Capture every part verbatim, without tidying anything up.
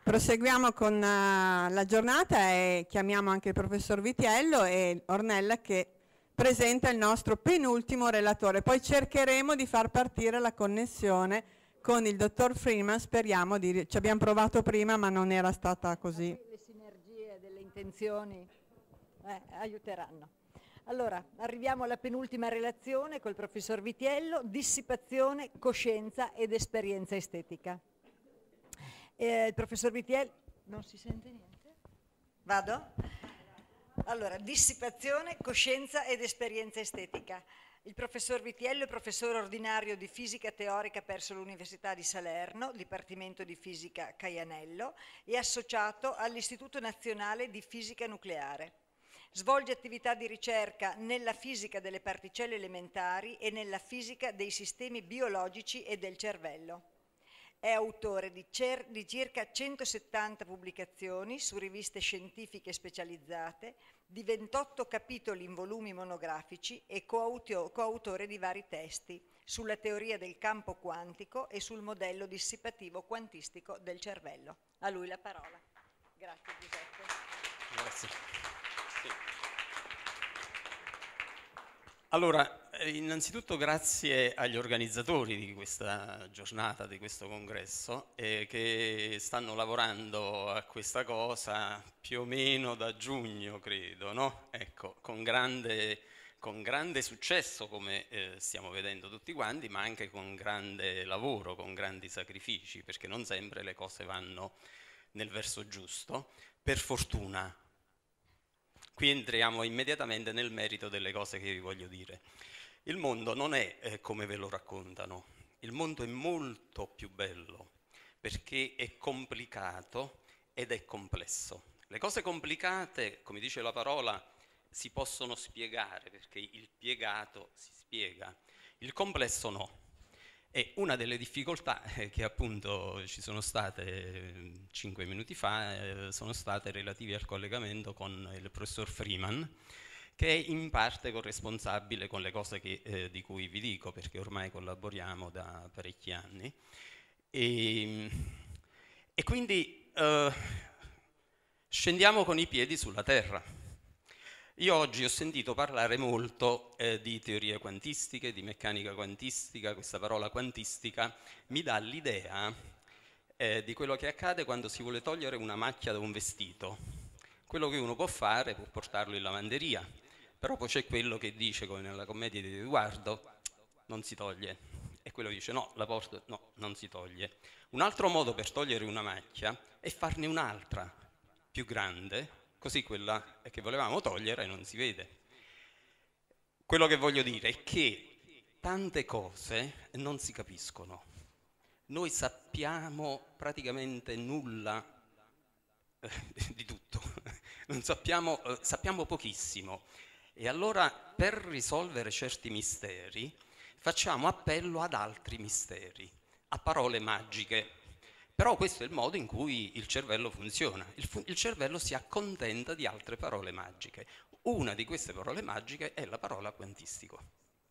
Proseguiamo con uh, la giornata e chiamiamo anche il professor Vitiello e Ornella che presenta il nostro penultimo relatore. Poi cercheremo di far partire la connessione con il dottor Freeman, speriamo di... ci abbiamo provato prima ma non era stata così. Le sinergie delle intenzioni eh, aiuteranno. Allora, arriviamo alla penultima relazione col professor Vitiello, dissipazione, coscienza ed esperienza estetica. Eh, il professor Vitiello, non si sente niente? Vado? Allora, dissipazione, coscienza ed esperienza estetica. Il professor Vitiello è professore ordinario di fisica teorica presso l'Università di Salerno, Dipartimento di Fisica Caianello, e associato all'Istituto Nazionale di Fisica Nucleare. Svolge attività di ricerca nella fisica delle particelle elementari e nella fisica dei sistemi biologici e del cervello. È autore di, cer- di circa centosettanta pubblicazioni su riviste scientifiche specializzate, di ventotto capitoli in volumi monografici e coautio- coautore di vari testi sulla teoria del campo quantico e sul modello dissipativo quantistico del cervello. A lui la parola. Grazie Giuseppe. Grazie. Sì. Allora, innanzitutto grazie agli organizzatori di questa giornata, di questo congresso, eh, che stanno lavorando a questa cosa più o meno da giugno, credo, no? Ecco, con grande, con grande successo, come eh, stiamo vedendo tutti quanti, ma anche con grande lavoro, con grandi sacrifici, perché non sempre le cose vanno nel verso giusto, per fortuna. Qui entriamo immediatamente nel merito delle cose che vi voglio dire. Il mondo non è eh, come ve lo raccontano, il mondo è molto più bello perché è complicato ed è complesso. Le cose complicate, come dice la parola, si possono spiegare perché il piegato si spiega, il complesso no. E una delle difficoltà eh, che appunto ci sono state eh, cinque minuti fa eh, sono state relative al collegamento con il professor Freeman, che è in parte corresponsabile con le cose che, eh, di cui vi dico, perché ormai collaboriamo da parecchi anni. E, e quindi eh, scendiamo con i piedi sulla terra. Io oggi ho sentito parlare molto eh, di teorie quantistiche, di meccanica quantistica. Questa parola quantistica mi dà l'idea eh, di quello che accade quando si vuole togliere una macchia da un vestito. Quello che uno può fare, può portarlo in lavanderia, però poi c'è quello che dice, come nella commedia di Edoardo, non si toglie. E quello dice no, la porto, no, non si toglie. Un altro modo per togliere una macchia è farne un'altra, più grande, così quella che volevamo togliere non si vede. Quello che voglio dire è che tante cose non si capiscono. Noi sappiamo praticamente nulla eh, di tutto, non sappiamo, eh, sappiamo pochissimo. E allora per risolvere certi misteri facciamo appello ad altri misteri, a parole magiche. Però questo è il modo in cui il cervello funziona. Il, fu- il cervello si accontenta di altre parole magiche. Una di queste parole magiche è la parola quantistico.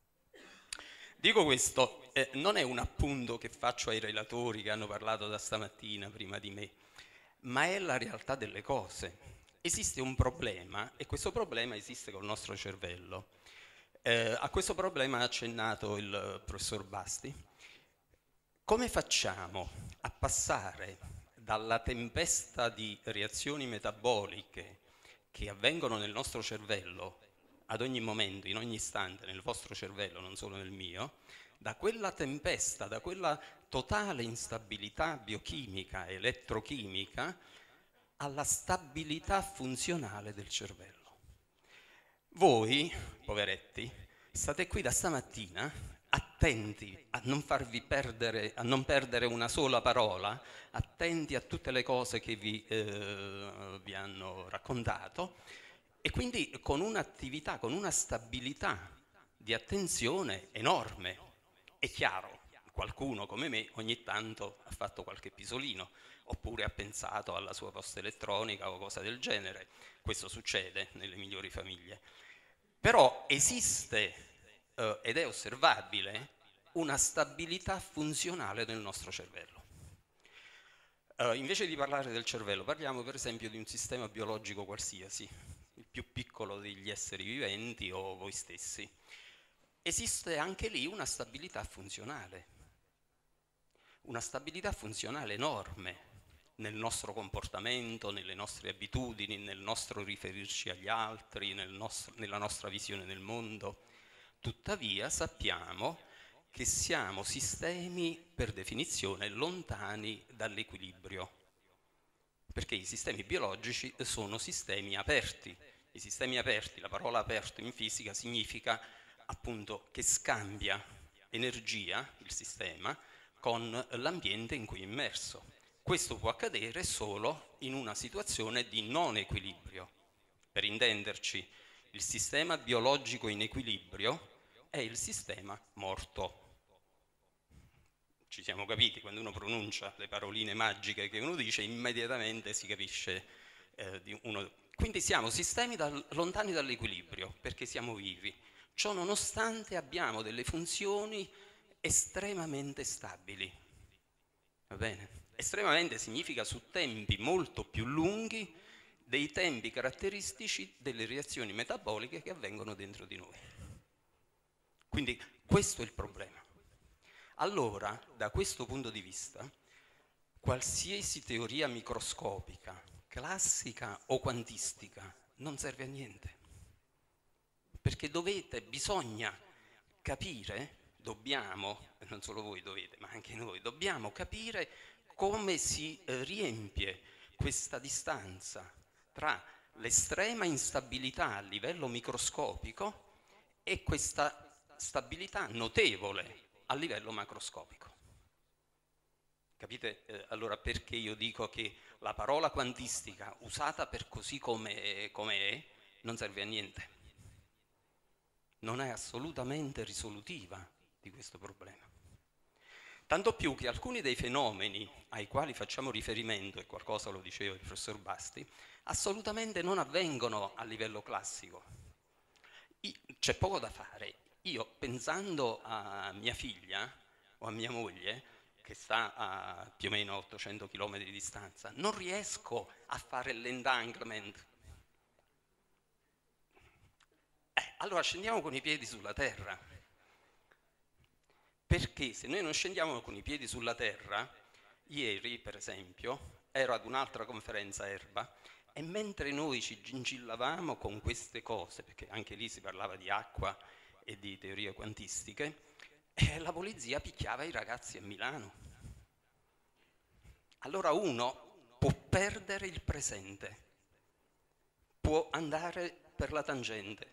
Dico questo, eh, non è un appunto che faccio ai relatori che hanno parlato da stamattina prima di me, ma è la realtà delle cose. Esiste un problema e questo problema esiste col nostro cervello. Eh, a questo problema ha accennato il professor Basti. Come facciamo a passare dalla tempesta di reazioni metaboliche che avvengono nel nostro cervello ad ogni momento, in ogni istante, nel vostro cervello, non solo nel mio, da quella tempesta, da quella totale instabilità biochimica, elettrochimica, alla stabilità funzionale del cervello? Voi, poveretti, state qui da stamattina attenti a non farvi perdere, a non perdere una sola parola, attenti a tutte le cose che vi, eh, vi hanno raccontato, e quindi con un'attività, con una stabilità di attenzione enorme. È chiaro, qualcuno come me ogni tanto ha fatto qualche pisolino, oppure ha pensato alla sua posta elettronica o cosa del genere. Questo succede nelle migliori famiglie. Però esiste Uh, ed è osservabile una stabilità funzionale del nostro cervello. Uh, invece di parlare del cervello, parliamo per esempio di un sistema biologico qualsiasi, il più piccolo degli esseri viventi o voi stessi. Esiste anche lì una stabilità funzionale, una stabilità funzionale enorme nel nostro comportamento, nelle nostre abitudini, nel nostro riferirci agli altri, nel nostro, nella nostra visione del mondo. Tuttavia sappiamo che siamo sistemi per definizione lontani dall'equilibrio, perché i sistemi biologici sono sistemi aperti. I sistemi aperti, la parola aperto in fisica significa appunto che scambia energia, il sistema, con l'ambiente in cui è immerso. Questo può accadere solo in una situazione di non equilibrio. Per intenderci, il sistema biologico in equilibrio è il sistema morto. Ci siamo capiti, quando uno pronuncia le paroline magiche che uno dice, immediatamente si capisce eh, di uno. Quindi siamo sistemi dal, lontani dall'equilibrio, perché siamo vivi. Ciò nonostante abbiamo delle funzioni estremamente stabili. Va bene? Estremamente significa su tempi molto più lunghi dei tempi caratteristici delle reazioni metaboliche che avvengono dentro di noi. Quindi questo è il problema. Allora, da questo punto di vista, qualsiasi teoria microscopica, classica o quantistica, non serve a niente. Perché dovete, bisogna capire, dobbiamo, non solo voi dovete, ma anche noi, dobbiamo capire come si riempie questa distanza tra l'estrema instabilità a livello microscopico e questa stabilità notevole a livello macroscopico. Capite eh, allora perché io dico che la parola quantistica usata per così come è non serve a niente? Non è assolutamente risolutiva di questo problema. Tanto più che alcuni dei fenomeni ai quali facciamo riferimento, e qualcosa lo diceva il professor Basti, assolutamente non avvengono a livello classico. C'è poco da fare. Io, pensando a mia figlia o a mia moglie, che sta a più o meno ottocento chilometri di distanza, non riesco a fare l'entanglement. Eh, allora scendiamo con i piedi sulla terra. Perché se noi non scendiamo con i piedi sulla terra, ieri per esempio, ero ad un'altra conferenza Erba, e mentre noi ci gingillavamo con queste cose, perché anche lì si parlava di acqua e di teorie quantistiche, eh, la polizia picchiava i ragazzi a Milano. Allora uno può perdere il presente, può andare per la tangente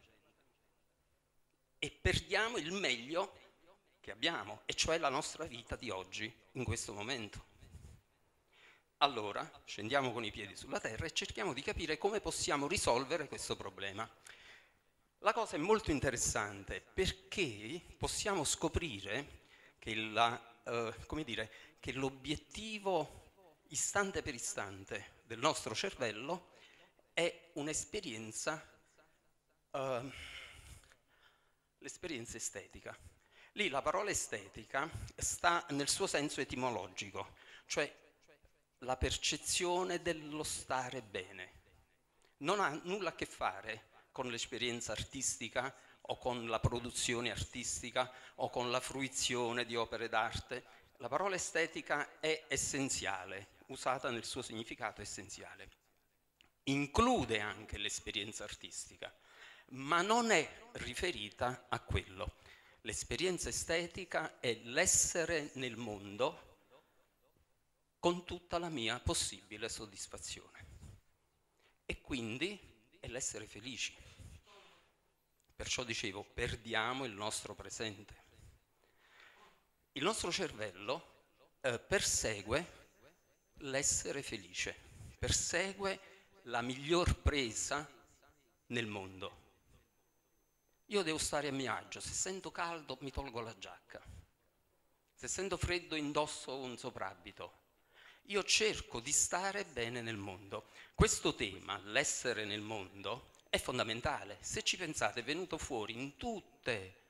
e perdiamo il meglio che abbiamo, e cioè la nostra vita di oggi, in questo momento. Allora scendiamo con i piedi sulla terra e cerchiamo di capire come possiamo risolvere questo problema. La cosa è molto interessante perché possiamo scoprire che, la, eh, come dire, che l'obiettivo istante per istante del nostro cervello è un'esperienza, eh, l'esperienza estetica. Lì la parola estetica sta nel suo senso etimologico, cioè la percezione dello stare bene. Non ha nulla a che fare con l'esperienza artistica o con la produzione artistica o con la fruizione di opere d'arte. La parola estetica è essenziale, usata nel suo significato essenziale. Include anche l'esperienza artistica, ma non è riferita a quello. L'esperienza estetica è l'essere nel mondo con tutta la mia possibile soddisfazione. E quindi è l'essere felici. Perciò dicevo, perdiamo il nostro presente. Il nostro cervello eh, persegue l'essere felice, persegue la miglior presa nel mondo. Io devo stare a mio agio, se sento caldo mi tolgo la giacca, se sento freddo indosso un soprabito. Io cerco di stare bene nel mondo. Questo tema, l'essere nel mondo, è fondamentale. Se ci pensate, è venuto fuori in tutte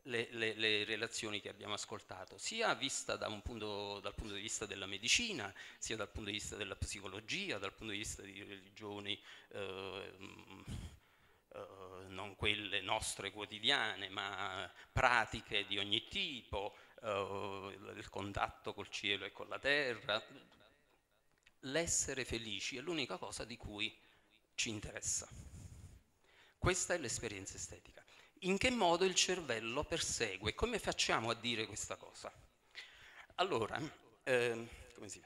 le, le, le relazioni che abbiamo ascoltato, sia vista da un punto, dal punto di vista della medicina, sia dal punto di vista della psicologia, dal punto di vista di religioni eh, eh, non quelle nostre quotidiane, ma pratiche di ogni tipo, eh, il contatto col cielo e con la terra. L'essere felici è l'unica cosa di cui ci interessa. Questa è l'esperienza estetica. In che modo il cervello persegue? Come facciamo a dire questa cosa? Allora, eh, come si fa?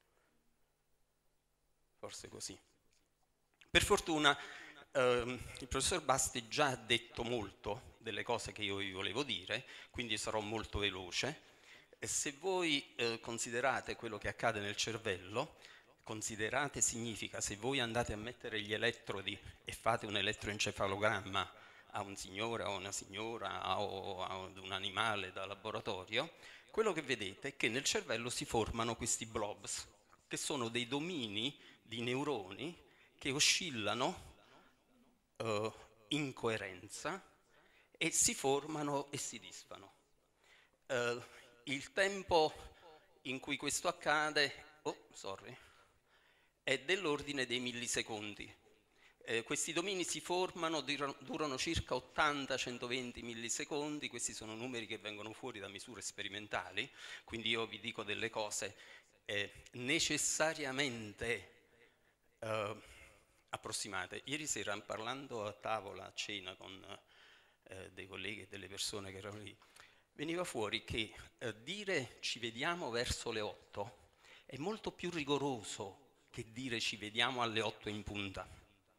Forse così. Per fortuna eh, il professor Basti già ha detto molto delle cose che io vi volevo dire, quindi sarò molto veloce. E se voi eh, considerate quello che accade nel cervello, considerate significa se voi andate a mettere gli elettrodi e fate un elettroencefalogramma a un signore o a una signora o ad un animale da laboratorio, quello che vedete è che nel cervello si formano questi blobs, che sono dei domini di neuroni che oscillano eh, in coerenza e si formano e si disfano. Eh, il tempo in cui questo accade oh, sorry, è dell'ordine dei millisecondi. Eh, questi domini si formano, durano, durano circa ottanta centoventi millisecondi, questi sono numeri che vengono fuori da misure sperimentali, quindi io vi dico delle cose eh, necessariamente eh, approssimate. Ieri sera, parlando a tavola, a cena con eh, dei colleghi e delle persone che erano lì, veniva fuori che eh, dire ci vediamo verso le otto è molto più rigoroso che dire ci vediamo alle otto in punta.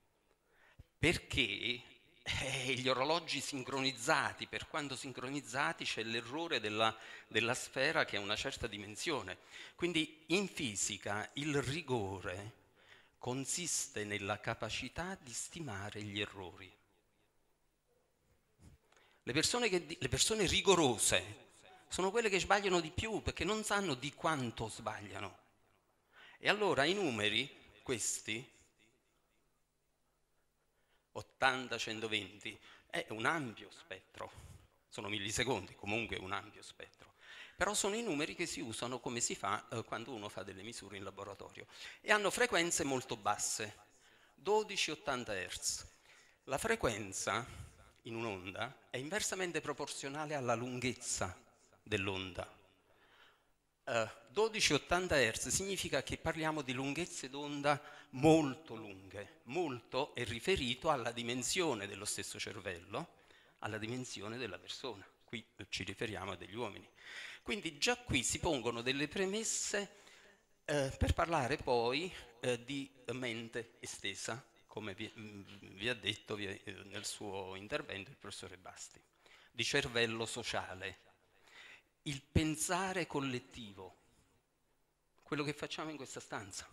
Perché eh, gli orologi sincronizzati, per quanto sincronizzati, c'è l'errore della, della sfera che ha una certa dimensione. Quindi in fisica il rigore consiste nella capacità di stimare gli errori. Le persone, che, le persone rigorose sono quelle che sbagliano di più perché non sanno di quanto sbagliano. E allora i numeri, questi, ottanta centoventi, è un ampio spettro, sono millisecondi, comunque un ampio spettro, però sono i numeri che si usano come si fa eh, quando uno fa delle misure in laboratorio e hanno frequenze molto basse, dodici ottanta hertz. La frequenza in un'onda è inversamente proporzionale alla lunghezza dell'onda. Uh, dodici ottanta hertz significa che parliamo di lunghezze d'onda molto lunghe. Molto è riferito alla dimensione dello stesso cervello, alla dimensione della persona. Qui ci riferiamo a degli uomini. Quindi già qui si pongono delle premesse eh, per parlare poi eh, di mente estesa, come vi, vi ha detto vi, eh, nel suo intervento il professore Basti, di cervello sociale. Il pensare collettivo, quello che facciamo in questa stanza.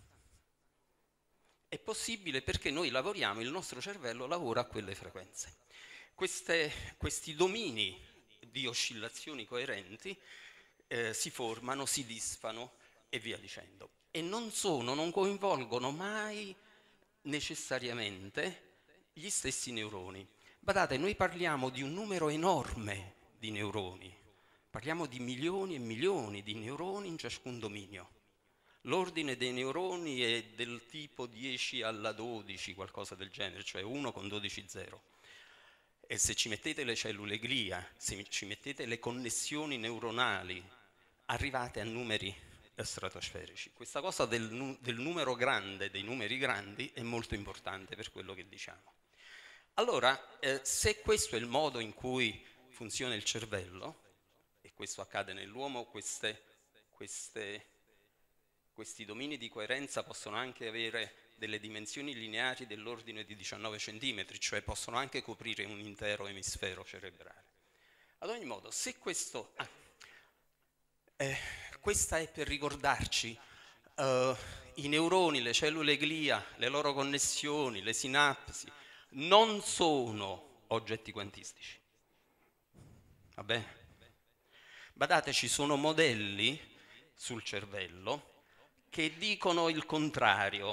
È possibile perché noi lavoriamo, il nostro cervello lavora a quelle frequenze. Queste, questi domini di oscillazioni coerenti eh, si formano, si disfano e via dicendo. E non sono, non coinvolgono mai necessariamente gli stessi neuroni. Badate, noi parliamo di un numero enorme di neuroni. Parliamo di milioni e milioni di neuroni in ciascun dominio. L'ordine dei neuroni è del tipo dieci alla dodici, qualcosa del genere, cioè uno con dodici zero. E se ci mettete le cellule glia, se ci mettete le connessioni neuronali, arrivate a numeri stratosferici. Questa cosa del, del numero grande, dei numeri grandi, è molto importante per quello che diciamo. Allora, eh, se questo è il modo in cui funziona il cervello, questo accade nell'uomo, queste, queste, questi domini di coerenza possono anche avere delle dimensioni lineari dell'ordine di diciannove centimetri, cioè possono anche coprire un intero emisfero cerebrale. Ad ogni modo, se questo... Ah, eh, questa è per ricordarci eh, i neuroni, le cellule glia, le loro connessioni, le sinapsi, non sono oggetti quantistici. Va bene? Badate, ci sono modelli sul cervello che dicono il contrario,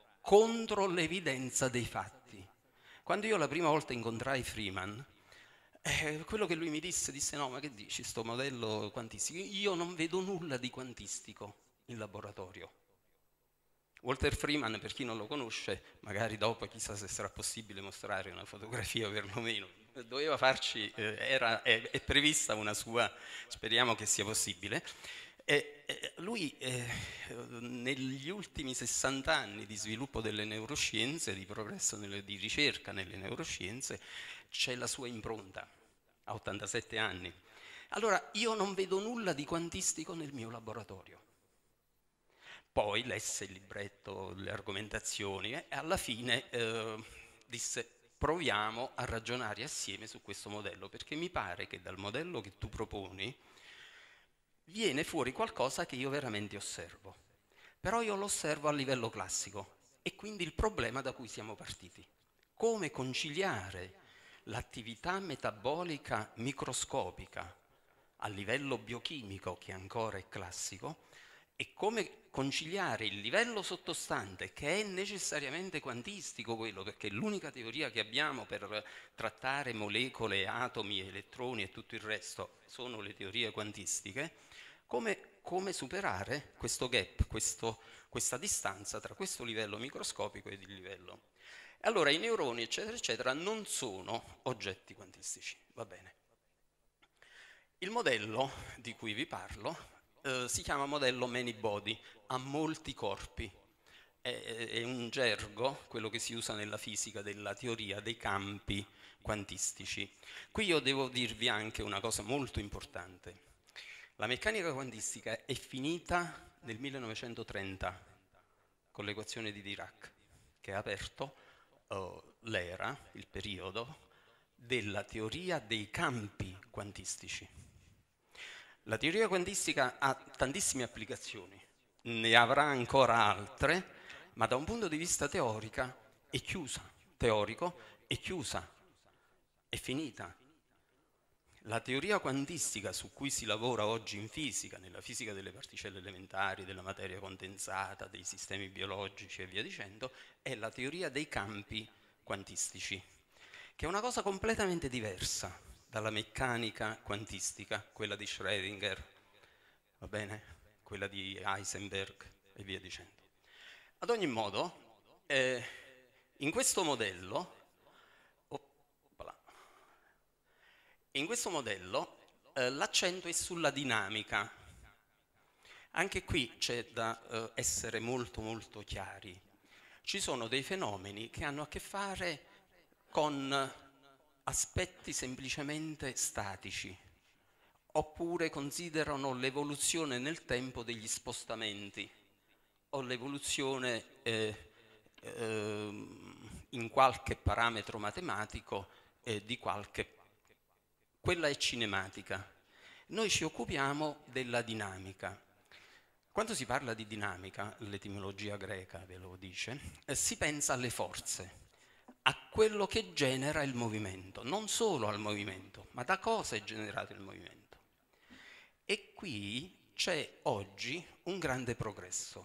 contro l'evidenza dei fatti. Quando io la prima volta incontrai Freeman, Eh, quello che lui mi disse, disse no, ma che dici, sto modello quantistico? Io non vedo nulla di quantistico in laboratorio. Walter Freeman, per chi non lo conosce, magari dopo chissà se sarà possibile mostrare una fotografia perlomeno, doveva farci, eh, era, è, è prevista una sua, speriamo che sia possibile. E, e lui eh, negli ultimi sessanta anni di sviluppo delle neuroscienze, di progresso nelle, di ricerca nelle neuroscienze, c'è la sua impronta, a ottantasette anni. Allora io non vedo nulla di quantistico nel mio laboratorio. Poi lesse il libretto, le argomentazioni e alla fine eh, disse proviamo a ragionare assieme su questo modello, perché mi pare che dal modello che tu proponi viene fuori qualcosa che io veramente osservo. Però io lo osservo a livello classico e quindi il problema da cui siamo partiti. Come conciliare l'attività metabolica microscopica a livello biochimico, che ancora è classico, e come conciliare il livello sottostante, che è necessariamente quantistico quello, perché è l'unica teoria che abbiamo per trattare molecole, atomi, elettroni e tutto il resto, sono le teorie quantistiche, come, come superare questo gap, questo, questa distanza tra questo livello microscopico ed il livello. Allora i neuroni, eccetera, eccetera, non sono oggetti quantistici, va bene. Il modello di cui vi parlo eh, si chiama modello many body, ha molti corpi. È, è un gergo, quello che si usa nella fisica, della teoria dei campi quantistici. Qui io devo dirvi anche una cosa molto importante. La meccanica quantistica è finita nel millenovecentotrenta con l'equazione di Dirac, che ha aperto uh, l'era, il periodo, della teoria dei campi quantistici. La teoria quantistica ha tantissime applicazioni, ne avrà ancora altre, ma da un punto di vista teorica è chiusa, teorico è chiusa, è finita. La teoria quantistica su cui si lavora oggi in fisica, nella fisica delle particelle elementari, della materia condensata, dei sistemi biologici e via dicendo, è la teoria dei campi quantistici, che è una cosa completamente diversa dalla meccanica quantistica, quella di Schrödinger, va bene? Quella di Heisenberg e via dicendo. Ad ogni modo, eh, in questo modello, in questo modello eh, l'accento è sulla dinamica. Anche qui c'è da eh, essere molto molto chiari. Ci sono dei fenomeni che hanno a che fare con aspetti semplicemente statici, oppure considerano l'evoluzione nel tempo degli spostamenti, o l'evoluzione eh, eh, in qualche parametro matematico eh, di qualche... Quella è cinematica. Noi ci occupiamo della dinamica. Quando si parla di dinamica, l'etimologia greca ve lo dice, eh, si pensa alle forze, a quello che genera il movimento, non solo al movimento, ma da cosa è generato il movimento. E qui c'è oggi un grande progresso,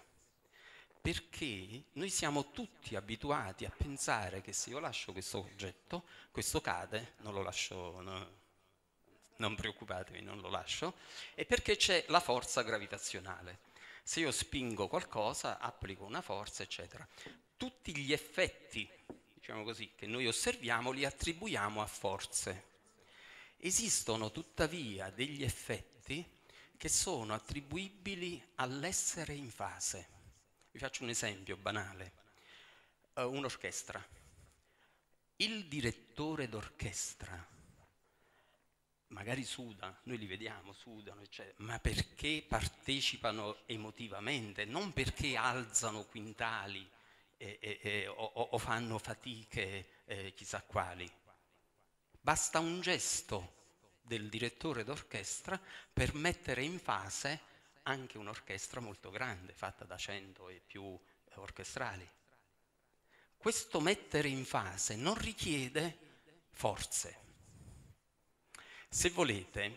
perché noi siamo tutti abituati a pensare che se io lascio questo oggetto, questo cade, non lo lascio, no, non preoccupatevi, non lo lascio, e perché c'è la forza gravitazionale. Se io spingo qualcosa, applico una forza, eccetera. Tutti gli effetti, diciamo così, che noi osserviamo li attribuiamo a forze. Esistono tuttavia degli effetti che sono attribuibili all'essere in fase. Vi faccio un esempio banale. Uh, un'orchestra. Il direttore d'orchestra magari suda, noi li vediamo, sudano, eccetera, ma perché partecipano emotivamente, non perché alzano quintali e, e, e, o, o fanno fatiche eh, chissà quali. Basta un gesto del direttore d'orchestra per mettere in fase anche un'orchestra molto grande, fatta da cento e più orchestrali. Questo mettere in fase non richiede forze. Se volete,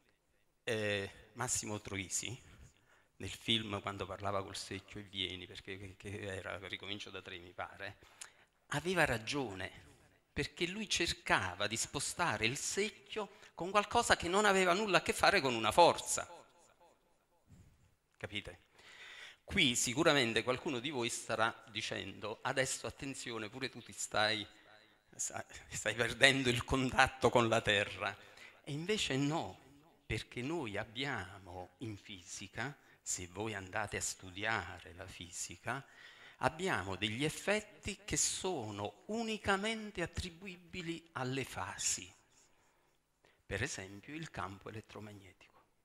eh, Massimo Troisi, nel film quando parlava col secchio e vieni, perché che era Ricomincio da tre mi pare, aveva ragione, perché lui cercava di spostare il secchio con qualcosa che non aveva nulla a che fare con una forza. Capite? Qui sicuramente qualcuno di voi starà dicendo: adesso attenzione, pure tu ti stai, stai perdendo il contatto con la terra. E invece no, perché noi abbiamo in fisica, se voi andate a studiare la fisica, abbiamo degli effetti che sono unicamente attribuibili alle fasi. Per esempio il campo elettromagnetico.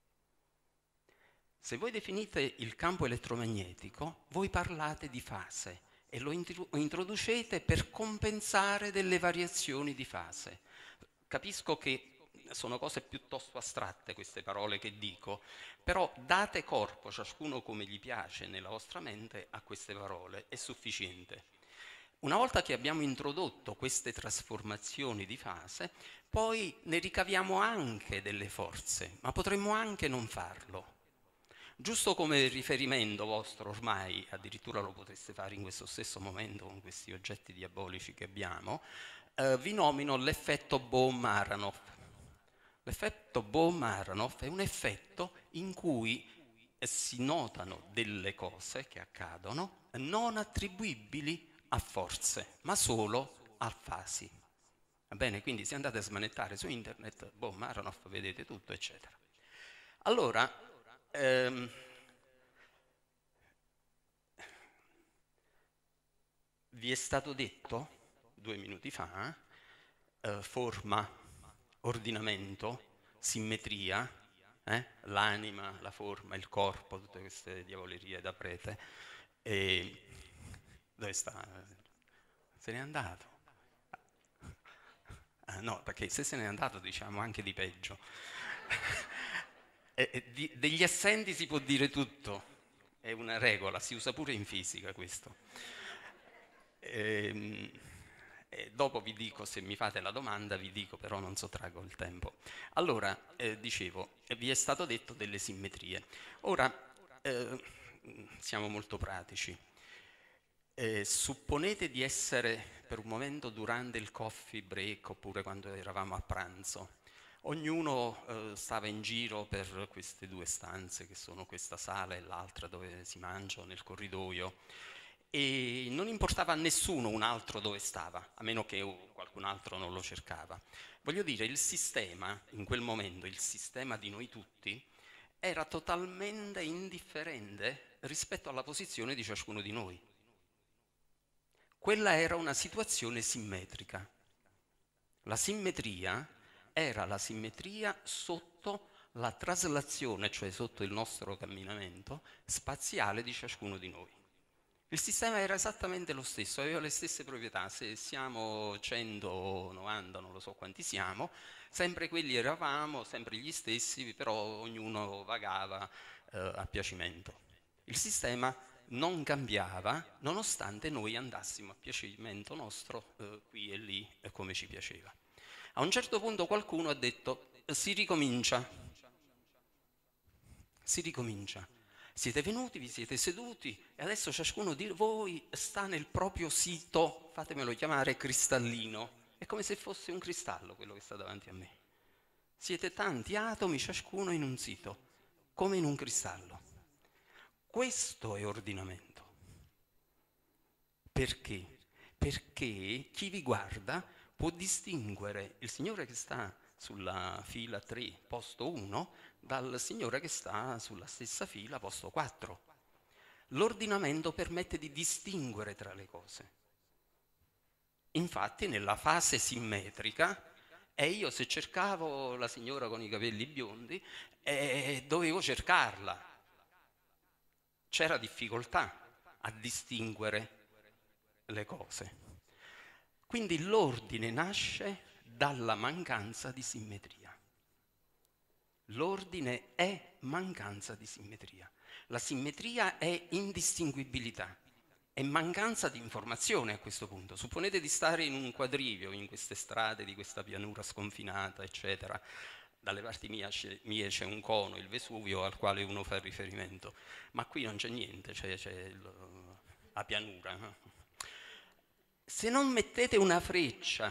Se voi definite il campo elettromagnetico, voi parlate di fase e lo introducete per compensare delle variazioni di fase. Capisco che sono cose piuttosto astratte queste parole che dico, però date corpo, ciascuno come gli piace nella vostra mente, a queste parole, è sufficiente. Una volta che abbiamo introdotto queste trasformazioni di fase, poi ne ricaviamo anche delle forze, ma potremmo anche non farlo. Giusto come riferimento vostro, ormai addirittura lo potreste fare in questo stesso momento con questi oggetti diabolici che abbiamo, eh, vi nomino l'effetto Bohm-Aharonov. L'effetto Bohm-Aharonov è un effetto in cui si notano delle cose che accadono non attribuibili a forze, ma solo a fasi. Va bene? Quindi se andate a smanettare su internet, Bohm-Aharonov, vedete tutto, eccetera. Allora, ehm, vi è stato detto due minuti fa, eh, forma, ordinamento, simmetria, eh? l'anima, la forma, il corpo, tutte queste diavolerie da prete. E dove sta? Se n'è andato. Ah, no, perché se se n'è andato diciamo anche di peggio. e, e di, degli assenti si può dire tutto, è una regola, si usa pure in fisica questo. E, e dopo vi dico, se mi fate la domanda, vi dico, però non sottraggo il tempo. Allora, eh, dicevo, vi è stato detto delle simmetrie. Ora, eh, siamo molto pratici. Eh, supponete di essere per un momento durante il coffee break oppure quando eravamo a pranzo. Ognuno eh, stava in giro per queste due stanze che sono questa sala e l'altra dove si mangia, nel corridoio, e non importava a nessuno un altro dove stava, a meno che qualcun altro non lo cercava. Voglio dire, il sistema, in quel momento, il sistema di noi tutti, era totalmente indifferente rispetto alla posizione di ciascuno di noi. Quella era una situazione simmetrica. La simmetria era la simmetria sotto la traslazione, cioè sotto il nostro camminamento spaziale di ciascuno di noi. Il sistema era esattamente lo stesso, aveva le stesse proprietà. Se siamo cento, novanta, non lo so quanti siamo, sempre quelli eravamo, sempre gli stessi, però ognuno vagava eh, a piacimento. Il sistema non cambiava nonostante noi andassimo a piacimento nostro eh, qui e lì eh, come ci piaceva. A un certo punto qualcuno ha detto: si ricomincia, si ricomincia. Siete venuti, vi siete seduti e adesso ciascuno di voi sta nel proprio sito, fatemelo chiamare cristallino. È come se fosse un cristallo quello che sta davanti a me. Siete tanti atomi, ciascuno in un sito, come in un cristallo. Questo è ordinamento. Perché? Perché chi vi guarda può distinguere il signore che sta sulla fila tre, posto uno, dal signore che sta sulla stessa fila, posto quattro. L'ordinamento permette di distinguere tra le cose. Infatti, nella fase simmetrica, e io se cercavo la signora con i capelli biondi, eh, dovevo cercarla. C'era difficoltà a distinguere le cose. Quindi l'ordine nasce dalla mancanza di simmetria. L'ordine è mancanza di simmetria. La simmetria è indistinguibilità, è mancanza di informazione a questo punto. Supponete di stare in un quadrivio, in queste strade di questa pianura sconfinata, eccetera. Dalle parti mie c'è un cono, il Vesuvio, al quale uno fa riferimento, ma qui non c'è niente, c'è, c'è il, la pianura. Se non mettete una freccia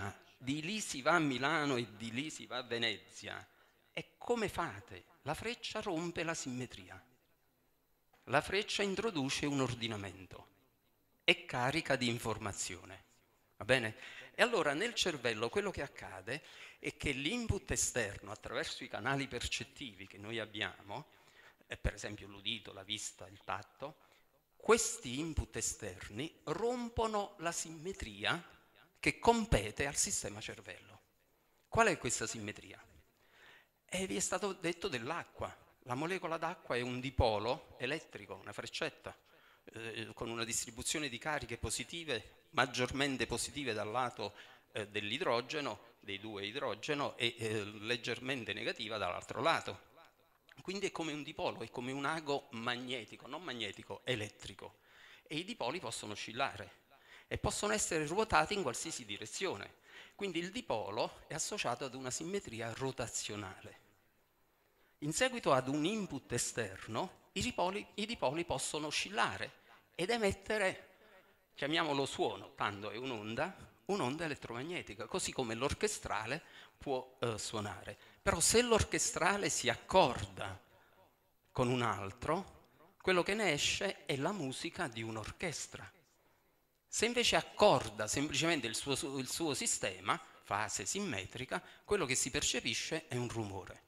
di lì si va a Milano e di lì si va a Venezia. E come fate? La freccia rompe la simmetria. La freccia introduce un ordinamento e carica di informazione. Va bene? E allora nel cervello quello che accade è che l'input esterno, attraverso i canali percettivi che noi abbiamo, eh, per esempio l'udito, la vista, il tatto, questi input esterni rompono la simmetria che compete al sistema cervello. Qual è questa simmetria? E vi è stato detto dell'acqua. La molecola d'acqua è un dipolo elettrico, una freccetta, eh, con una distribuzione di cariche positive, maggiormente positive dal lato eh, dell'idrogeno, dei due idrogeno, e eh, leggermente negativa dall'altro lato. Quindi è come un dipolo, è come un ago magnetico, non magnetico, elettrico. E i dipoli possono oscillare e possono essere ruotati in qualsiasi direzione. Quindi il dipolo è associato ad una simmetria rotazionale. In seguito ad un input esterno, i dipoli, i dipoli possono oscillare ed emettere, chiamiamolo suono, tanto è un'onda, un'onda elettromagnetica, così come l'orchestrale può eh, suonare. Però se l'orchestrale si accorda con un altro, quello che ne esce è la musica di un'orchestra. Se invece accorda semplicemente il suo, il suo sistema, fase simmetrica, quello che si percepisce è un rumore.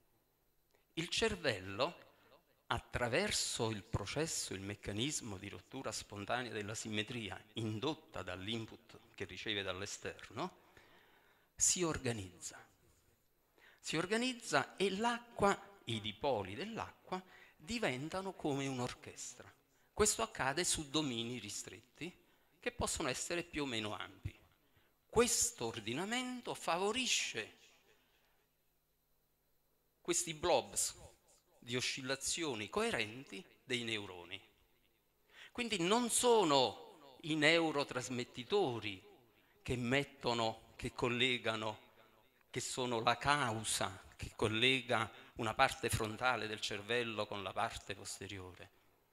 Il cervello, attraverso il processo, il meccanismo di rottura spontanea della simmetria indotta dall'input che riceve dall'esterno, si organizza. Si organizza e l'acqua, i dipoli dell'acqua, diventano come un'orchestra. Questo accade su domini ristretti che possono essere più o meno ampi. Questo ordinamento favorisce questi blobs di oscillazioni coerenti dei neuroni. Quindi non sono i neurotrasmettitori che mettono, che collegano, che sono la causa che collega una parte frontale del cervello con la parte posteriore.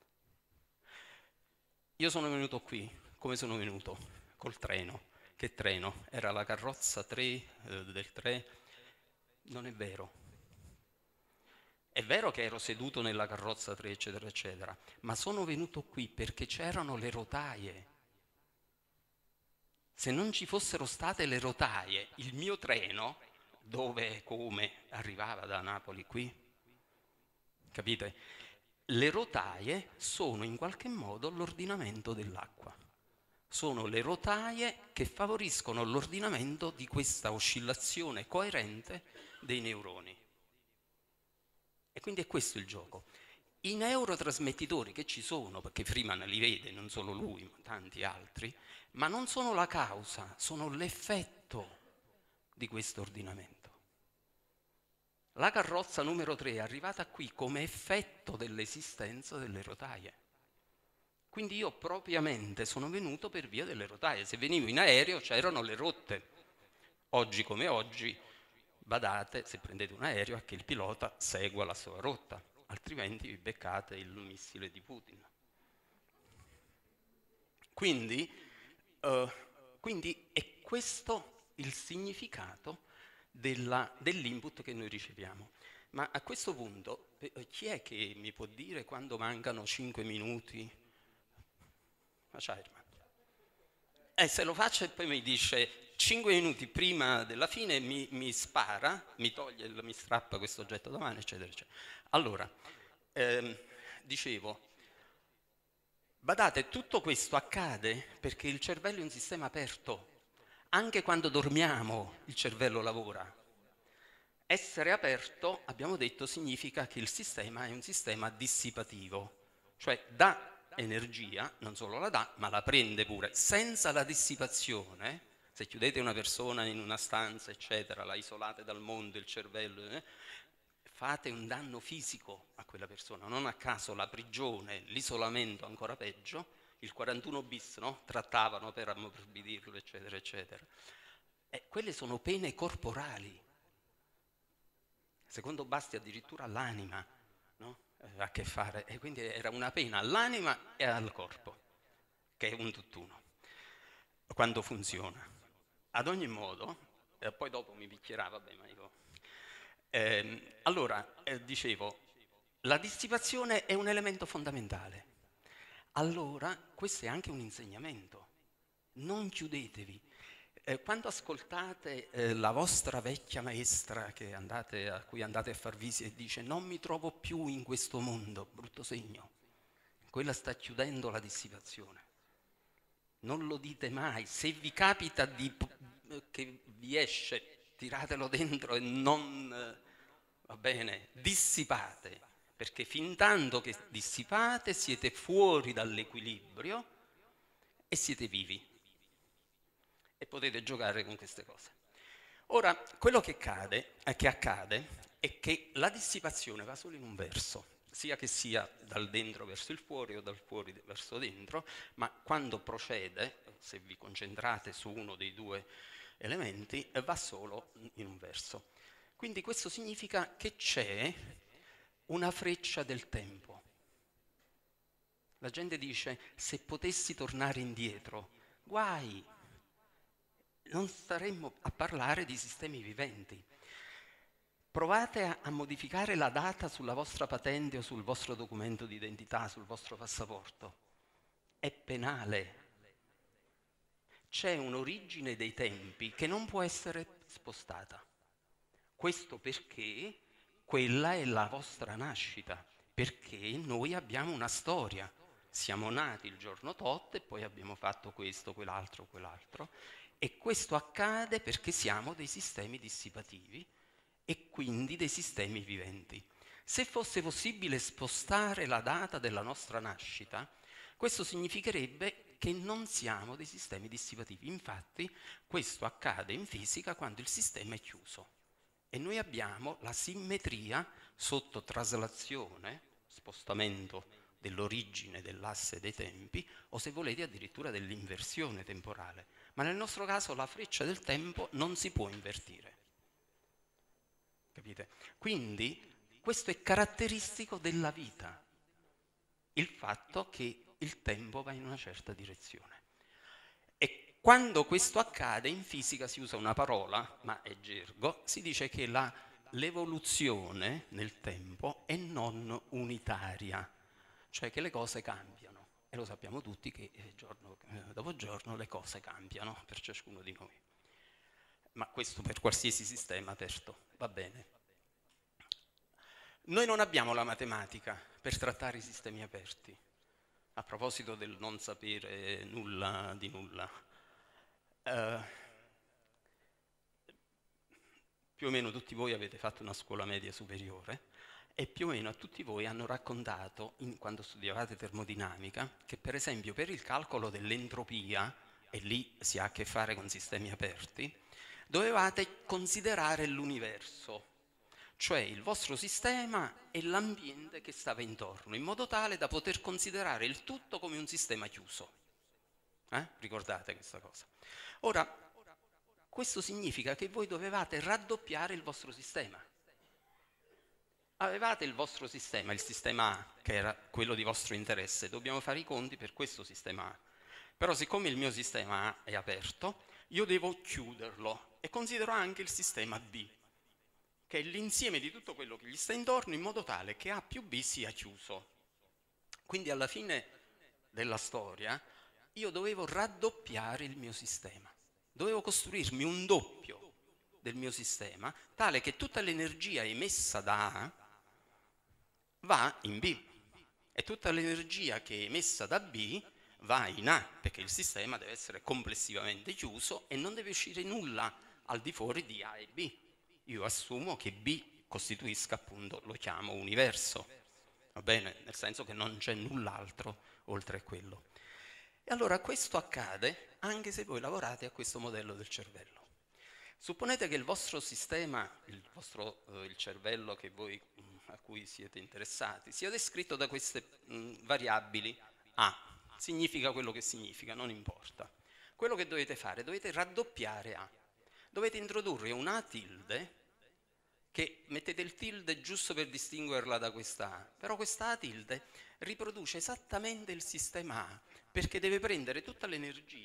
Io sono venuto qui, come sono venuto? Col treno. Che treno? Era la carrozza tre eh, del tre? Non è vero. È vero che ero seduto nella carrozza tre, eccetera, eccetera, ma sono venuto qui perché c'erano le rotaie. Se non ci fossero state le rotaie, il mio treno, dove e come arrivava da Napoli qui, capite? Le rotaie sono in qualche modo l'ordinamento dell'acqua. Sono le rotaie che favoriscono l'ordinamento di questa oscillazione coerente dei neuroni. E quindi è questo il gioco. I neurotrasmettitori che ci sono, perché Freeman li vede, non solo lui, ma tanti altri, ma non sono la causa, sono l'effetto di questo ordinamento. La carrozza numero tre è arrivata qui come effetto dell'esistenza delle rotaie. Quindi io propriamente sono venuto per via delle rotaie. Se venivo in aereo c'erano le rotte. Oggi come oggi, badate, se prendete un aereo, a che il pilota segua la sua rotta, altrimenti vi beccate il missile di Putin. Quindi, uh, quindi è questo il significato dell'input che noi riceviamo. Ma a questo punto, chi è che mi può dire quando mancano cinque minuti? Ma Chairman. E se lo faccio e poi mi dice cinque minuti prima della fine mi, mi spara, mi toglie, mi strappa questo oggetto da mano, eccetera, eccetera. Allora, ehm, dicevo, badate, tutto questo accade perché il cervello è un sistema aperto. Anche quando dormiamo il cervello lavora. Essere aperto, abbiamo detto, significa che il sistema è un sistema dissipativo, cioè dà energia, non solo la dà, ma la prende pure. Senza la dissipazione, se chiudete una persona in una stanza, eccetera, la isolate dal mondo, il cervello, eh, fate un danno fisico a quella persona. Non a caso la prigione, l'isolamento ancora peggio, il quarantuno bis, no? Trattavano per ammorbidirlo, eccetera, eccetera. E quelle sono pene corporali. Secondo Basti addirittura l'anima, no? Ha a che fare. E quindi era una pena all'anima e al corpo, che è un tutt'uno, quando funziona. Ad ogni modo, eh, poi dopo mi picchierà, vabbè, ma io... Eh, allora, eh, dicevo, la dissipazione è un elemento fondamentale. Allora, questo è anche un insegnamento. Non chiudetevi. Eh, quando ascoltate eh, la vostra vecchia maestra che andate, a cui andate a far visita e dice non mi trovo più in questo mondo, brutto segno, quella sta chiudendo la dissipazione. Non lo dite mai. Se vi capita di, che vi esce, tiratelo dentro e non, eh, va bene, dissipate, perché fin tanto che dissipate siete fuori dall'equilibrio e siete vivi. E potete giocare con queste cose. Ora, quello che accade, eh, che accade è che la dissipazione va solo in un verso, sia che sia dal dentro verso il fuori o dal fuori verso dentro, ma quando procede, se vi concentrate su uno dei due elementi, eh, va solo in un verso. Quindi questo significa che c'è una freccia del tempo. La gente dice, se potessi tornare indietro, guai! Non staremmo a parlare di sistemi viventi. Provate a, a modificare la data sulla vostra patente o sul vostro documento di identità, sul vostro passaporto. È penale. C'è un'origine dei tempi che non può essere spostata. Questo perché quella è la vostra nascita, perché noi abbiamo una storia. Siamo nati il giorno tot e poi abbiamo fatto questo, quell'altro, quell'altro. E questo accade perché siamo dei sistemi dissipativi e quindi dei sistemi viventi. Se fosse possibile spostare la data della nostra nascita, questo significherebbe che non siamo dei sistemi dissipativi. Infatti, questo accade in fisica quando il sistema è chiuso. E noi abbiamo la simmetria sotto traslazione, spostamento dell'origine dell'asse dei tempi, o se volete addirittura dell'inversione temporale. Ma nel nostro caso la freccia del tempo non si può invertire. Capite? Quindi questo è caratteristico della vita, il fatto che il tempo va in una certa direzione. E quando questo accade, in fisica si usa una parola, ma è gergo, si dice che la, l'evoluzione nel tempo è non unitaria, cioè che le cose cambiano. E lo sappiamo tutti che eh, giorno eh, dopo giorno le cose cambiano per ciascuno di noi. Ma questo per qualsiasi sistema aperto, va bene. Noi non abbiamo la matematica per trattare i sistemi aperti. A proposito del non sapere nulla di nulla. Eh, più o meno tutti voi avete fatto una scuola media superiore e più o meno a tutti voi hanno raccontato, in, quando studiavate termodinamica, che per esempio per il calcolo dell'entropia, e lì si ha a che fare con sistemi aperti, dovevate considerare l'universo, cioè il vostro sistema e l'ambiente che stava intorno, in modo tale da poter considerare il tutto come un sistema chiuso. Eh? Ricordate questa cosa? Ora, questo significa che voi dovevate raddoppiare il vostro sistema. Avevate il vostro sistema, il sistema A, che era quello di vostro interesse, dobbiamo fare i conti per questo sistema A. Però siccome il mio sistema A è aperto, io devo chiuderlo e considero anche il sistema B, che è l'insieme di tutto quello che gli sta intorno in modo tale che A più B sia chiuso. Quindi alla fine della storia io dovevo raddoppiare il mio sistema, dovevo costruirmi un doppio del mio sistema, tale che tutta l'energia emessa da A va in B e tutta l'energia che è emessa da B va in A, perché il sistema deve essere complessivamente chiuso e non deve uscire nulla al di fuori di A e B. Io assumo che B costituisca, appunto, lo chiamo universo, va bene? Nel senso che non c'è null'altro oltre a quello. E allora questo accade anche se voi lavorate a questo modello del cervello. Supponete che il vostro sistema, il, vostro, eh, il cervello che voi, mh, a cui siete interessati, sia descritto da queste mh, variabili A. Significa quello che significa, non importa. Quello che dovete fare, dovete raddoppiare A. Dovete introdurre un A tilde, che mettete il tilde giusto per distinguerla da questa A, però questa A tilde riproduce esattamente il sistema A, perché deve prendere tutta l'energia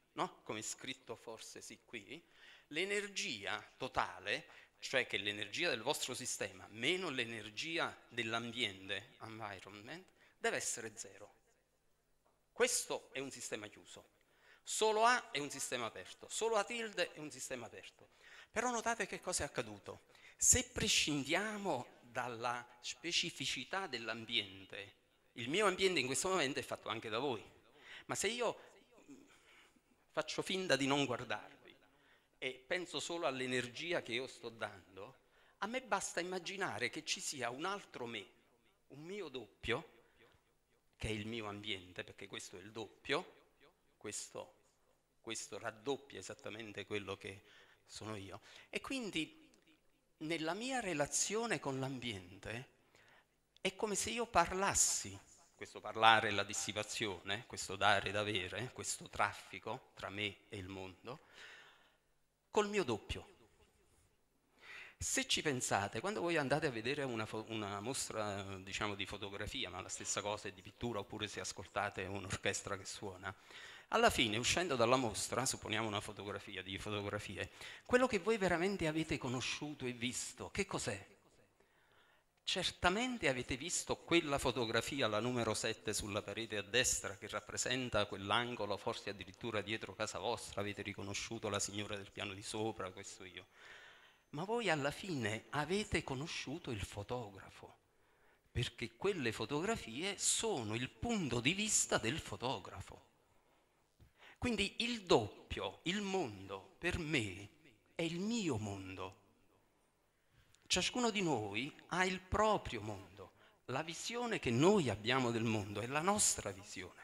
no? Come è scritto forse sì qui, l'energia totale, cioè che l'energia del vostro sistema meno l'energia dell'ambiente, environment, deve essere zero. Questo è un sistema chiuso. Solo A è un sistema aperto, solo A tilde è un sistema aperto. Però notate che cosa è accaduto. Se prescindiamo dalla specificità dell'ambiente, il mio ambiente in questo momento è fatto anche da voi, ma se io faccio finta di non guardarvi e penso solo all'energia che io sto dando, a me basta immaginare che ci sia un altro me, un mio doppio, che è il mio ambiente, perché questo è il doppio, questo, questo raddoppia esattamente quello che sono io, e quindi nella mia relazione con l'ambiente è come se io parlassi, questo parlare è la dissipazione, questo dare ed avere, questo traffico tra me e il mondo, col mio doppio. Se ci pensate, quando voi andate a vedere una, una mostra, diciamo, di fotografia, ma la stessa cosa è di pittura, oppure se ascoltate un'orchestra che suona, alla fine, uscendo dalla mostra, supponiamo una fotografia di fotografie, quello che voi veramente avete conosciuto e visto, che cos'è? Certamente avete visto quella fotografia, la numero sette sulla parete a destra, che rappresenta quell'angolo, forse addirittura dietro casa vostra, avete riconosciuto la signora del piano di sopra, questo io. Ma voi alla fine avete conosciuto il fotografo, perché quelle fotografie sono il punto di vista del fotografo. Quindi il doppio, il mondo, per me è il mio mondo. Ciascuno di noi ha il proprio mondo. La visione che noi abbiamo del mondo è la nostra visione.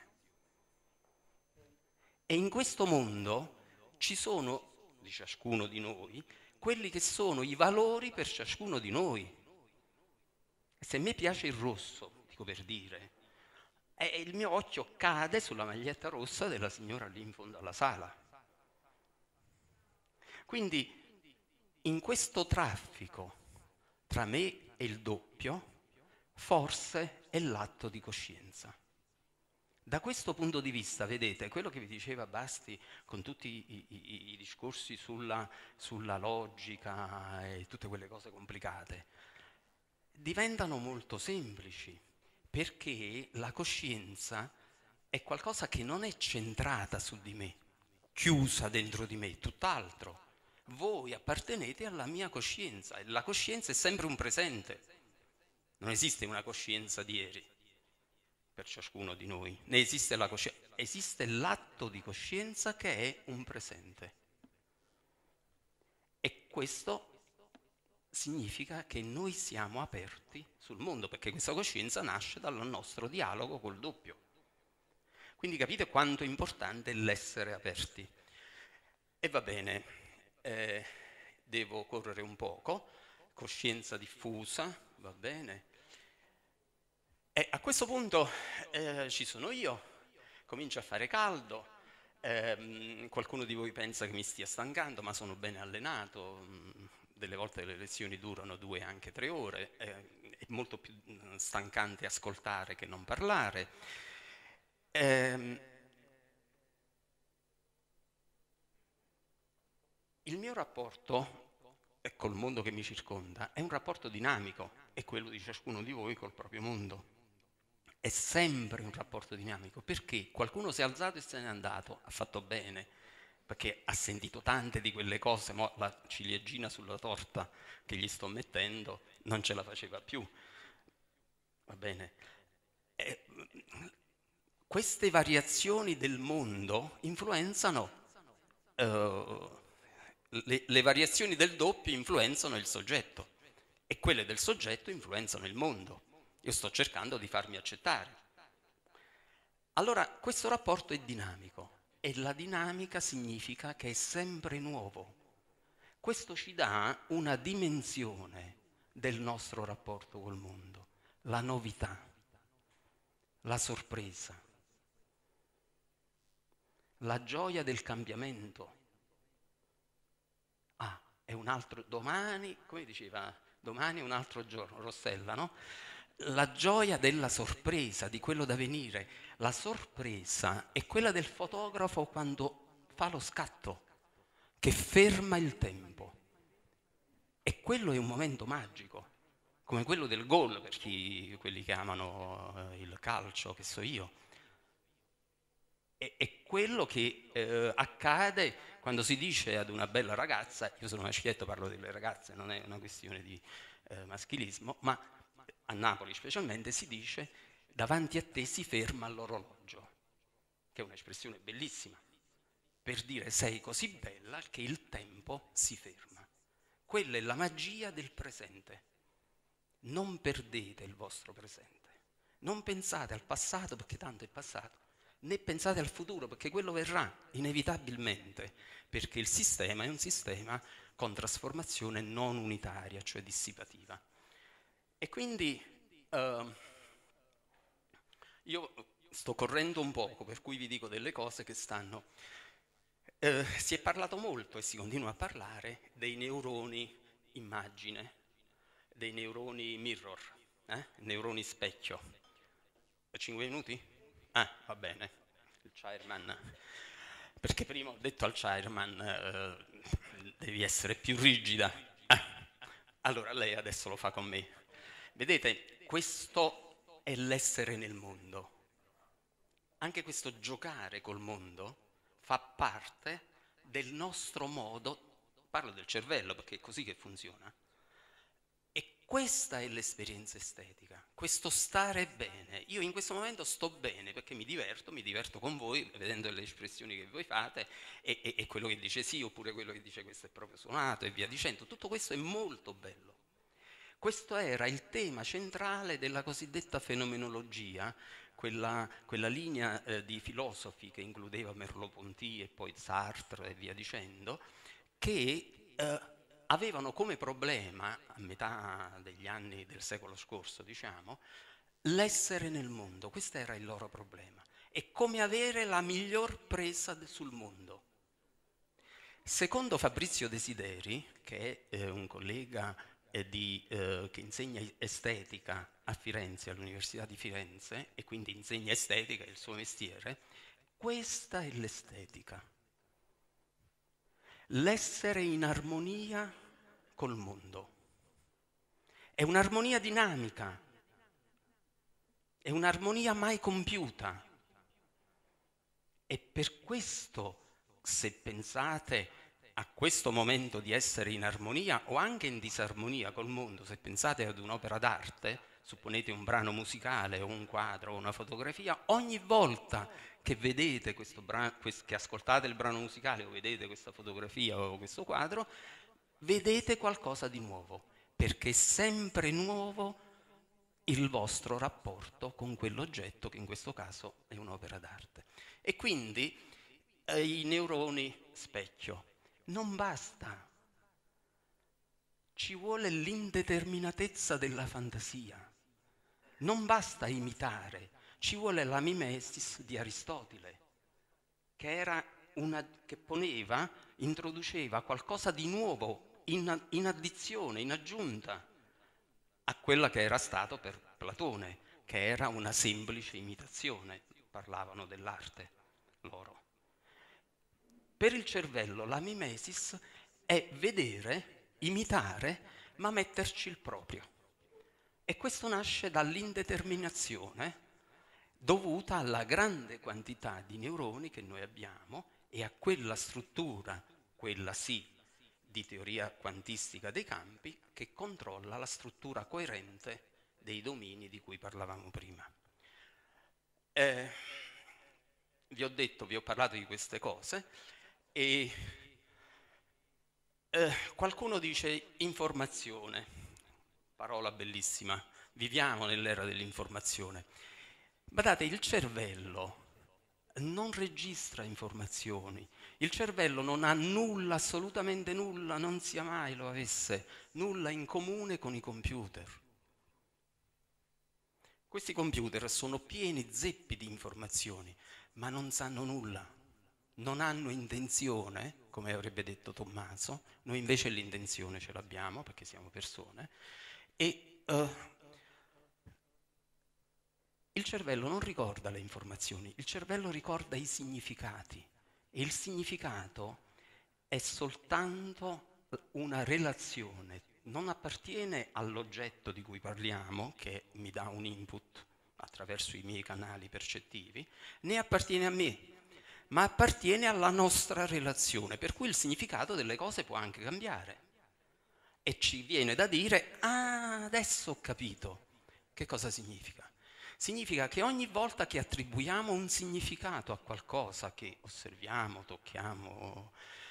E in questo mondo ci sono, di ciascuno di noi, quelli che sono i valori per ciascuno di noi. Se a me piace il rosso, dico per dire, e il mio occhio cade sulla maglietta rossa della signora lì in fondo alla sala. Quindi in questo traffico tra me e il doppio, forse è l'atto di coscienza. Da questo punto di vista, vedete, quello che vi diceva Basti con tutti i, i, i discorsi sulla, sulla logica e tutte quelle cose complicate, diventano molto semplici, perché la coscienza è qualcosa che non è centrata su di me, chiusa dentro di me, tutt'altro. Voi appartenete alla mia coscienza e la coscienza è sempre un presente. Non esiste una coscienza di ieri per ciascuno di noi, né esiste la coscienza, esiste l'atto di coscienza che è un presente. E questo significa che noi siamo aperti sul mondo, perché questa coscienza nasce dal nostro dialogo col doppio. Quindi capite quanto è importante l'essere aperti. E va bene, eh, devo correre un poco, coscienza diffusa, va bene. E a questo punto eh, ci sono io, comincia a fare caldo, eh, qualcuno di voi pensa che mi stia stancando, ma sono ben allenato, delle volte le lezioni durano due, anche tre ore, eh, è molto più stancante ascoltare che non parlare. Eh, il mio rapporto col mondo che mi circonda è un rapporto dinamico, è quello di ciascuno di voi col proprio mondo. È sempre un rapporto dinamico, perché qualcuno si è alzato e se n'è andato, ha fatto bene, perché ha sentito tante di quelle cose, ma la ciliegina sulla torta che gli sto mettendo non ce la faceva più, va bene? E queste variazioni del mondo influenzano, uh, le, le variazioni del doppio influenzano il soggetto, e quelle del soggetto influenzano il mondo. Io sto cercando di farmi accettare. Allora, questo rapporto è dinamico e la dinamica significa che è sempre nuovo. Questo ci dà una dimensione del nostro rapporto col mondo, la novità, la sorpresa, la gioia del cambiamento. Ah, è un altro domani, come diceva, domani è un altro giorno, Rossella, no? La gioia della sorpresa, di quello da venire. La sorpresa è quella del fotografo quando fa lo scatto che ferma il tempo. E quello è un momento magico, come quello del gol, per chi, quelli che amano eh, il calcio, che so io. È, è quello che eh, accade quando si dice ad una bella ragazza, io sono maschietto, parlo delle ragazze, non è una questione di eh, maschilismo, ma a Napoli specialmente si dice davanti a te si ferma l'orologio, che è un'espressione bellissima, per dire sei così bella che il tempo si ferma. Quella è la magia del presente. Non perdete il vostro presente, non pensate al passato perché tanto è passato, né pensate al futuro perché quello verrà inevitabilmente, perché il sistema è un sistema con trasformazione non unitaria, cioè dissipativa. E quindi eh, io sto correndo un poco, per cui vi dico delle cose che stanno... Eh, si è parlato molto e si continua a parlare dei neuroni immagine, dei neuroni mirror, eh? neuroni specchio. Cinque minuti? Ah, va bene, il chairman. Perché prima ho detto al chairman, eh, devi essere più rigida. Ah, allora lei adesso lo fa con me. Vedete, questo è l'essere nel mondo. Anche questo giocare col mondo fa parte del nostro modo, parlo del cervello perché è così che funziona, e questa è l'esperienza estetica, questo stare bene. Io in questo momento sto bene perché mi diverto, mi diverto con voi, vedendo le espressioni che voi fate, e, e, e quello che dice sì, oppure quello che dice questo è proprio suonato, e via dicendo. Tutto questo è molto bello. Questo era il tema centrale della cosiddetta fenomenologia, quella, quella linea eh, di filosofi che includeva Merleau-Ponty e poi Sartre e via dicendo, che eh, avevano come problema, a metà degli anni del secolo scorso, diciamo, l'essere nel mondo. Questo era il loro problema. E come avere la miglior presa sul mondo. Secondo Fabrizio Desideri, che è eh, un collega eh, di, eh, che insegna estetica a Firenze, all'Università di Firenze, e quindi insegna estetica, è il suo mestiere, questa è l'estetica. L'essere in armonia col mondo. È un'armonia dinamica, è un'armonia mai compiuta. E per questo, se pensate a questo momento di essere in armonia o anche in disarmonia col mondo, se pensate ad un'opera d'arte, supponete un brano musicale o un quadro o una fotografia, ogni volta che vedete questo brano, che ascoltate il brano musicale o vedete questa fotografia o questo quadro, vedete qualcosa di nuovo, perché è sempre nuovo il vostro rapporto con quell'oggetto che in questo caso è un'opera d'arte. E quindi eh, i neuroni specchio. Non basta, ci vuole l'indeterminatezza della fantasia, non basta imitare, ci vuole la mimesis di Aristotele, che, era una, che poneva, introduceva qualcosa di nuovo in, in addizione, in aggiunta a quella che era stato per Platone, che era una semplice imitazione, parlavano dell'arte loro. Per il cervello la mimesis è vedere, imitare, ma metterci il proprio. E questo nasce dall'indeterminazione dovuta alla grande quantità di neuroni che noi abbiamo e a quella struttura, quella sì, di teoria quantistica dei campi, che controlla la struttura coerente dei domini di cui parlavamo prima. Eh, vi ho detto, vi ho parlato di queste cose. E eh, qualcuno dice informazione, parola bellissima, viviamo nell'era dell'informazione. Badate, il cervello non registra informazioni, il cervello non ha nulla, assolutamente nulla, non sia mai lo avesse, nulla in comune con i computer. Questi computer sono pieni zeppi di informazioni, ma non sanno nulla. Non hanno intenzione, come avrebbe detto Tommaso, noi invece l'intenzione ce l'abbiamo perché siamo persone, e uh, il cervello non ricorda le informazioni, il cervello ricorda i significati, E il significato è soltanto una relazione, non appartiene all'oggetto di cui parliamo, che mi dà un input attraverso i miei canali percettivi, né appartiene a me, ma appartiene alla nostra relazione, per cui il significato delle cose può anche cambiare. E ci viene da dire, ah, adesso ho capito. Che cosa significa? Significa che ogni volta che attribuiamo un significato a qualcosa che osserviamo, tocchiamo,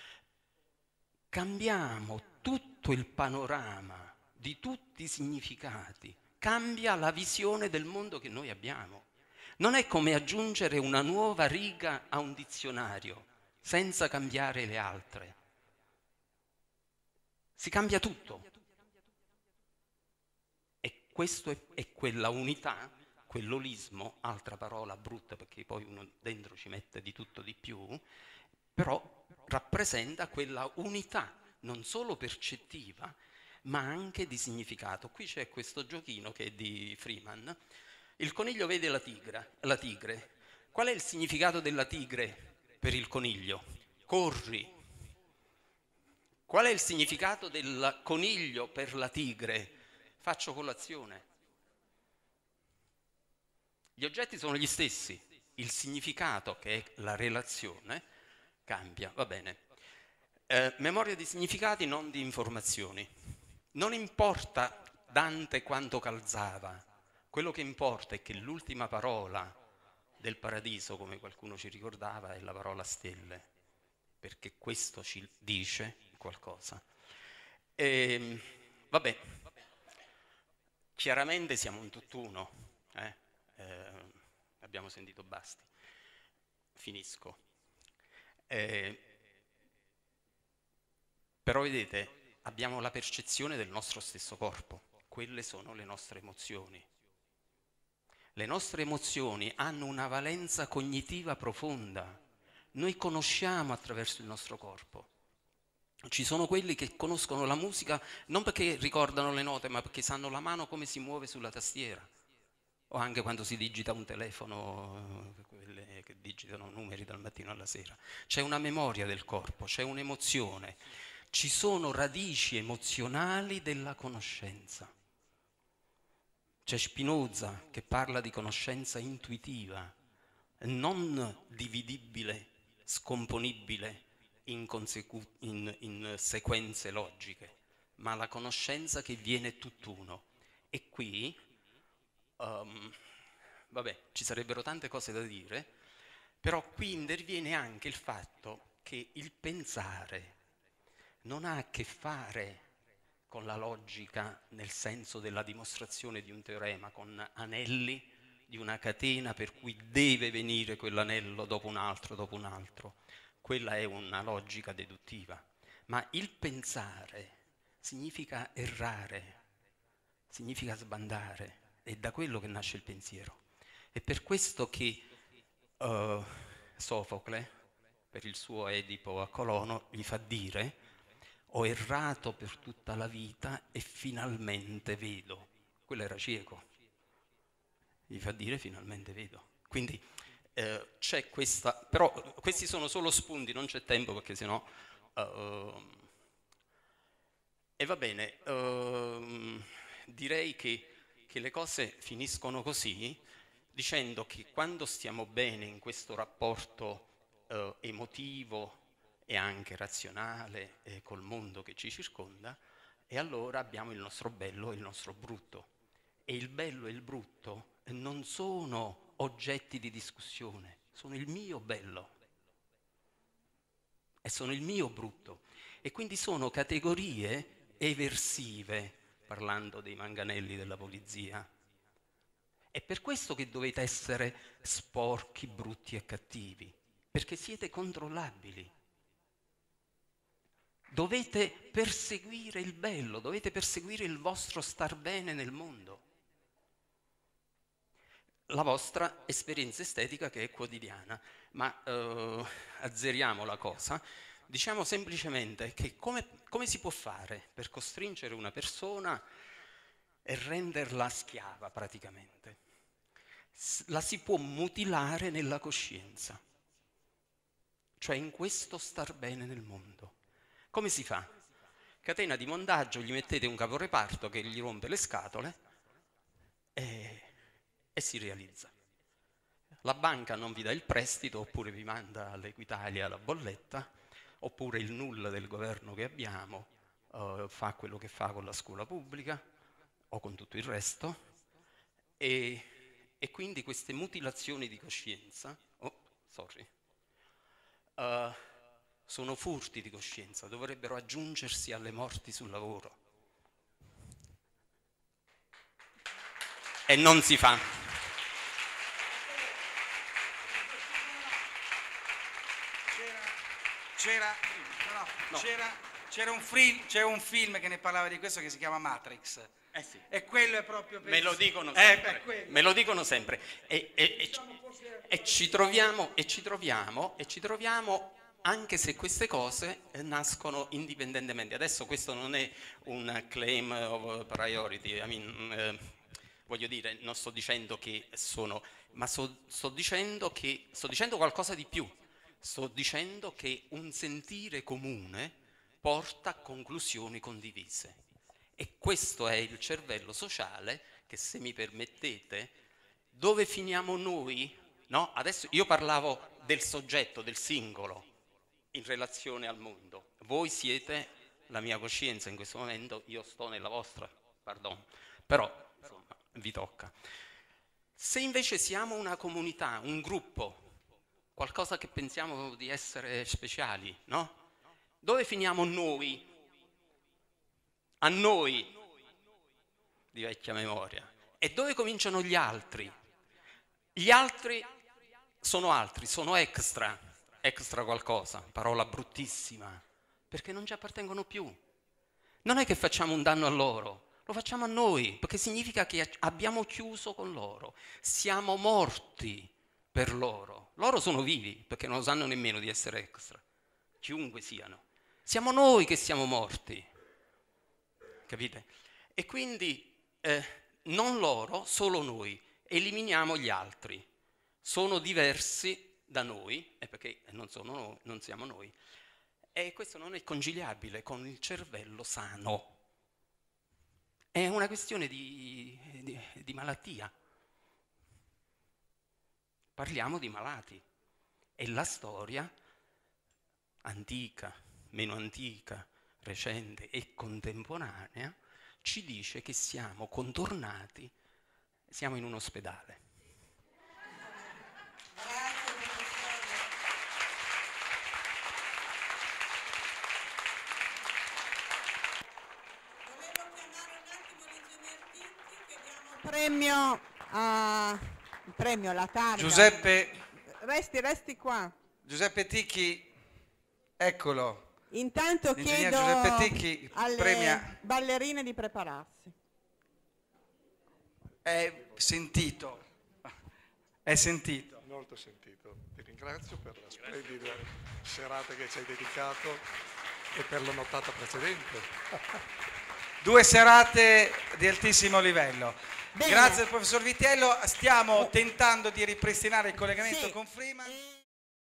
cambiamo tutto il panorama di tutti i significati, cambia la visione del mondo che noi abbiamo. Non è come aggiungere una nuova riga a un dizionario senza cambiare le altre. Si cambia tutto. E questo è, è quella unità, quell'olismo, altra parola brutta perché poi uno dentro ci mette di tutto di più, però rappresenta quella unità non solo percettiva, ma anche di significato. Qui c'è questo giochino che è di Freeman. Il coniglio vede la, tigra, la tigre. Qual è il significato della tigre per il coniglio? Corri. Qual è il significato del coniglio per la tigre? Faccio colazione. Gli oggetti sono gli stessi, il significato, che è la relazione, cambia, va bene. Eh, memoria di significati, non di informazioni. Non importa Dante quanto calzava, quello che importa è che l'ultima parola del paradiso, come qualcuno ci ricordava, è la parola stelle, perché questo ci dice qualcosa. E, vabbè, chiaramente siamo un tutt'uno, eh? Eh, abbiamo sentito basti. Finisco. Eh, però vedete, abbiamo la percezione del nostro stesso corpo, quelle sono le nostre emozioni. Le nostre emozioni hanno una valenza cognitiva profonda. Noi conosciamo attraverso il nostro corpo. Ci sono quelli che conoscono la musica non perché ricordano le note, ma perché sanno la mano come si muove sulla tastiera. O anche quando si digita un telefono, quelle che digitano numeri dal mattino alla sera. C'è una memoria del corpo, c'è un'emozione. Ci sono radici emozionali della conoscenza. C'è Spinoza che parla di conoscenza intuitiva, non dividibile, scomponibile in, consecu- in, in sequenze logiche, ma la conoscenza che viene tutt'uno. E qui, um, vabbè, ci sarebbero tante cose da dire, però qui interviene anche il fatto che il pensare non ha a che fare con la logica nel senso della dimostrazione di un teorema, con anelli di una catena per cui deve venire quell'anello dopo un altro, dopo un altro. Quella è una logica deduttiva. Ma il pensare significa errare, significa sbandare, è da quello che nasce il pensiero. È per questo che uh, Sofocle, per il suo Edipo a Colono, gli fa dire: ho errato per tutta la vita e finalmente vedo. Quello era cieco. Gli fa dire finalmente vedo. Quindi eh, c'è questa, però questi sono solo spunti, non c'è tempo perché sennò... Uh, e va bene, uh, direi che, che le cose finiscono così, dicendo che quando stiamo bene in questo rapporto uh, emotivo e anche razionale eh, col mondo che ci circonda, e allora abbiamo il nostro bello e il nostro brutto. E il bello e il brutto non sono oggetti di discussione, sono il mio bello e sono il mio brutto. E quindi sono categorie eversive, parlando dei manganelli della polizia. È per questo che dovete essere sporchi, brutti e cattivi, perché siete controllabili. Dovete perseguire il bello, dovete perseguire il vostro star bene nel mondo. La vostra esperienza estetica che è quotidiana. Ma eh, azzeriamo la cosa, diciamo semplicemente che come, come si può fare per costringere una persona e renderla schiava praticamente? La si può mutilare nella coscienza. cioè in questo star bene nel mondo. Come si fa? Catena di montaggio, gli mettete un caporeparto che gli rompe le scatole e, e si realizza. La banca non vi dà il prestito, oppure vi manda all'Equitalia la bolletta, oppure il nulla del governo che abbiamo uh, fa quello che fa con la scuola pubblica o con tutto il resto, e, e quindi queste mutilazioni di coscienza, oh, sorry, uh, sono furti di coscienza, dovrebbero aggiungersi alle morti sul lavoro. E non si fa. C'era, no, no. c'era, c'era un, un film che ne parlava di questo che si chiama Matrix. Eh sì. E quello è proprio per me lo dicono sempre, eh, me lo dicono sempre. E, e, e, e, ci troviamo, e ci troviamo, e ci troviamo anche se queste cose nascono indipendentemente. Adesso questo non è un claim of priority, I mean, eh, voglio dire, non sto dicendo che sono, ma so, sto dicendo che sto dicendo qualcosa di più. Sto dicendo che un sentire comune porta a conclusioni condivise. E questo è il cervello sociale che, se mi permettete, dove finiamo noi? No? Adesso io parlavo del soggetto, del singolo, in relazione al mondo. Voi siete la mia coscienza in questo momento, io sto nella vostra, pardon. Però, insomma, vi tocca. Se invece siamo una comunità, un gruppo, qualcosa che pensiamo di essere speciali, no? Dove finiamo noi? A noi, di vecchia memoria. E dove cominciano gli altri? Gli altri sono altri, sono extra, extra qualcosa, parola bruttissima, perché non ci appartengono più. Non è che facciamo un danno a loro, lo facciamo a noi, perché significa che abbiamo chiuso con loro, siamo morti per loro. Loro sono vivi, perché non lo sanno nemmeno di essere extra, chiunque siano. Siamo noi che siamo morti, capite? E quindi eh, non loro, solo noi, eliminiamo gli altri. Sono diversi da noi, eh, perché non, sono noi, non siamo noi, e questo non è conciliabile con il cervello sano. È una questione di, di, di malattia. Parliamo di malati e la storia antica, meno antica, recente e contemporanea ci dice che siamo contornati, siamo in un ospedale. Volevo chiamare un attimo l'ingegner Tinti che diamo il premio a... il premio, la targa. Giuseppe, resti, resti qua. Giuseppe Ticchi, eccolo. Intanto L'ingegner chiedo Giuseppe Ticchi alle premia. ballerine di prepararsi. È sentito, è sentito. Molto sentito. Ti ringrazio per la splendida serata che ci hai dedicato e per la nottata precedente. Due serate di altissimo livello. Bene. Grazie al professor Vitiello, stiamo tentando di ripristinare il collegamento Sì. con Freeman.